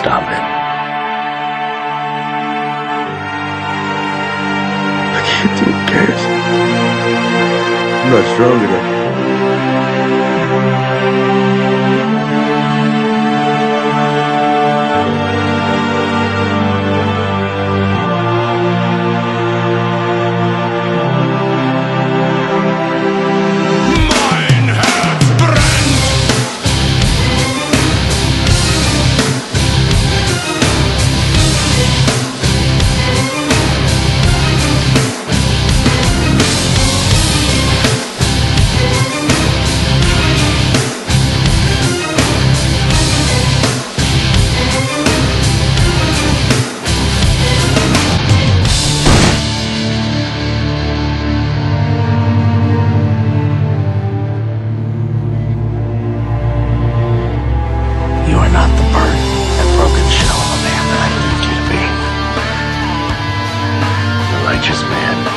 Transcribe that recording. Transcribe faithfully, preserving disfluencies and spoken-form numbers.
stop it. I can't do it, Cass. I'm not strong enough. Mein Herz brennt. You are not the burnt and broken shell of a man that I believed you to be. The righteous man